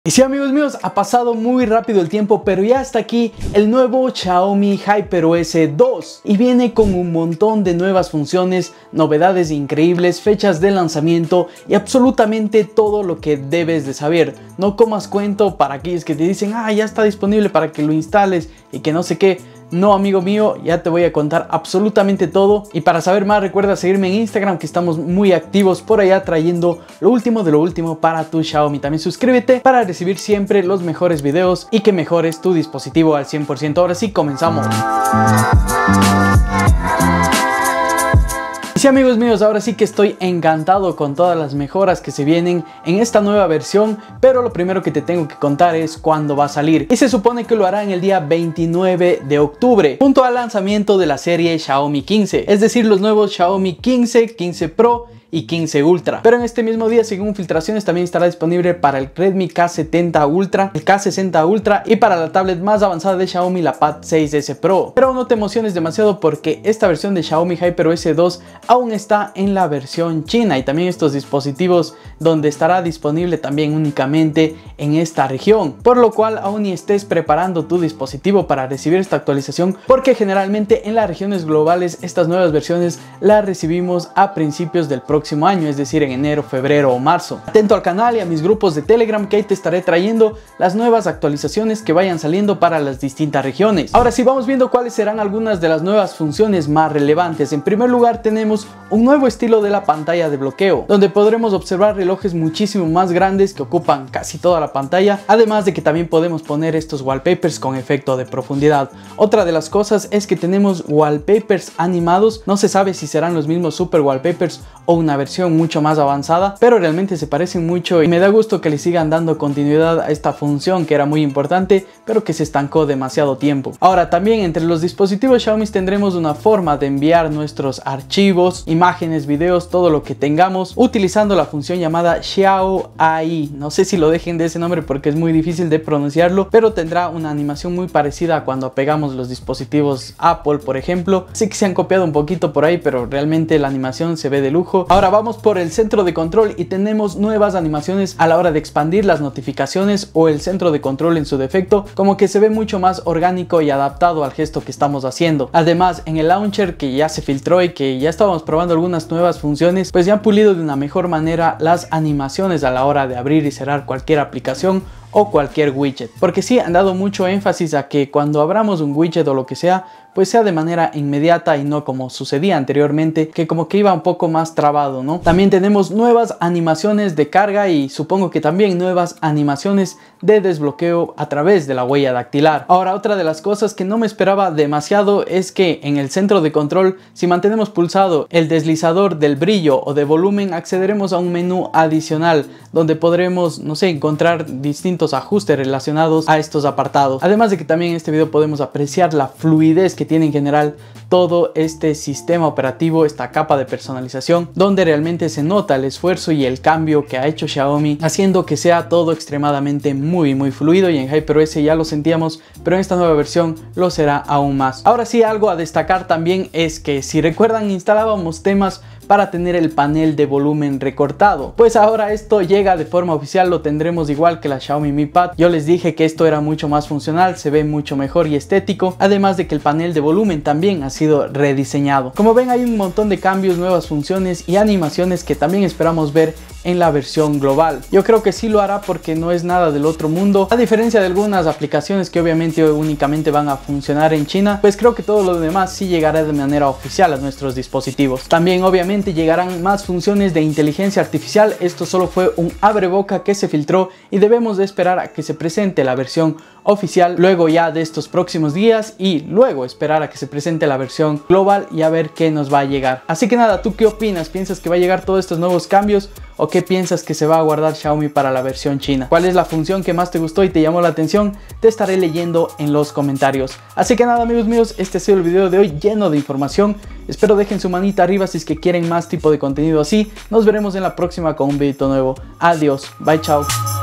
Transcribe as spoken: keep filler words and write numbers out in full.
Y sí, amigos míos, ha pasado muy rápido el tiempo, pero ya está aquí el nuevo Xiaomi HyperOS dos y viene con un montón de nuevas funciones, novedades increíbles, fechas de lanzamiento y absolutamente todo lo que debes de saber. No comas cuento para aquellos que te dicen, ah, ya está disponible para que lo instales y que no sé qué. No, amigo mío, ya te voy a contar absolutamente todo. Y para saber más, recuerda seguirme en Instagram, que estamos muy activos por allá trayendo lo último de lo último para tu Xiaomi. También suscríbete para recibir siempre los mejores videos y que mejores tu dispositivo al cien por ciento. Ahora sí, comenzamos. Sí, amigos míos, ahora sí que estoy encantado con todas las mejoras que se vienen en esta nueva versión, pero lo primero que te tengo que contar es cuándo va a salir. Y se supone que lo hará en el día veintinueve de octubre, junto al lanzamiento de la serie Xiaomi quince, es decir, los nuevos Xiaomi quince, quince Pro y quince Ultra. Pero en este mismo día, según filtraciones, también estará disponible para el Redmi K setenta Ultra, el K sesenta Ultra y para la tablet más avanzada de Xiaomi, la Pad seis S Pro. Pero no te emociones demasiado, porque esta versión de Xiaomi HyperOS dos aún está en la versión china, y también estos dispositivos donde estará disponible también únicamente en esta región, por lo cual aún ni estés preparando tu dispositivo para recibir esta actualización, porque generalmente en las regiones globales estas nuevas versiones las recibimos a principios del próximo próximo año, es decir, en enero, febrero o marzo. Atento al canal y a mis grupos de Telegram, que ahí te estaré trayendo las nuevas actualizaciones que vayan saliendo para las distintas regiones. Ahora sí, vamos viendo cuáles serán algunas de las nuevas funciones más relevantes. En primer lugar, tenemos un nuevo estilo de la pantalla de bloqueo, donde podremos observar relojes muchísimo más grandes que ocupan casi toda la pantalla, además de que también podemos poner estos wallpapers con efecto de profundidad. Otra de las cosas es que tenemos wallpapers animados. No se sabe si serán los mismos super wallpapers o una versión mucho más avanzada, pero realmente se parecen mucho y me da gusto que le sigan dando continuidad a esta función que era muy importante, pero que se estancó demasiado tiempo. Ahora, también entre los dispositivos Xiaomi tendremos una forma de enviar nuestros archivos, imágenes, videos, todo lo que tengamos, utilizando la función llamada Xiao A I. No sé si lo dejen de ese nombre porque es muy difícil de pronunciarlo, pero tendrá una animación muy parecida a cuando pegamos los dispositivos Apple, por ejemplo. Sí que se han copiado un poquito por ahí, pero realmente la animación se ve de lujo. Ahora vamos por el centro de control y tenemos nuevas animaciones a la hora de expandir las notificaciones o el centro de control en su defecto, como que se ve mucho más orgánico y adaptado al gesto que estamos haciendo. Además, en el launcher, que ya se filtró y que ya estábamos probando algunas nuevas funciones, pues ya han pulido de una mejor manera las animaciones a la hora de abrir y cerrar cualquier aplicación o cualquier widget, porque sí han dado mucho énfasis a que cuando abramos un widget o lo que sea, pues sea de manera inmediata y no como sucedía anteriormente, que como que iba un poco más trabado, ¿no? También tenemos nuevas animaciones de carga y supongo que también nuevas animaciones de desbloqueo a través de la huella dactilar. Ahora, otra de las cosas que no me esperaba demasiado es que en el centro de control, si mantenemos pulsado el deslizador del brillo o de volumen, accederemos a un menú adicional donde podremos, no sé, encontrar distintos ajustes relacionados a estos apartados. Además de que también en este video podemos apreciar la fluidez que tiene en general todo este sistema operativo, esta capa de personalización, donde realmente se nota el esfuerzo y el cambio que ha hecho Xiaomi, haciendo que sea todo extremadamente muy muy fluido. Y en HyperOS ya lo sentíamos, pero en esta nueva versión lo será aún más. Ahora sí, algo a destacar también es que, si recuerdan, instalábamos temas para tener el panel de volumen recortado, pues ahora esto llega de forma oficial, lo tendremos igual que la Xiaomi Mi Pad. Yo les dije que esto era mucho más funcional, se ve mucho mejor y estético, además de que el panel de volumen también ha sido rediseñado. Como ven, hay un montón de cambios, nuevas funciones y animaciones que también esperamos ver en la versión global. Yo creo que sí lo hará, porque no es nada del otro mundo, a diferencia de algunas aplicaciones que obviamente únicamente van a funcionar en China. Pues creo que todo lo demás sí llegará de manera oficial a nuestros dispositivos. También obviamente llegarán más funciones de inteligencia artificial. Esto solo fue un abreboca que se filtró y debemos de esperar a que se presente la versión oficial luego ya de estos próximos días, y luego esperar a que se presente la versión global y a ver qué nos va a llegar. Así que nada, ¿tú qué opinas? ¿Piensas que va a llegar todos estos nuevos cambios o qué piensas que se va a guardar Xiaomi para la versión china? ¿Cuál es la función que más te gustó y te llamó la atención? Te estaré leyendo en los comentarios. Así que nada, amigos míos, este ha sido el video de hoy, lleno de información. Espero dejen su manita arriba si es que quieren más tipo de contenido así. Nos veremos en la próxima con un video nuevo. Adiós, bye, chao.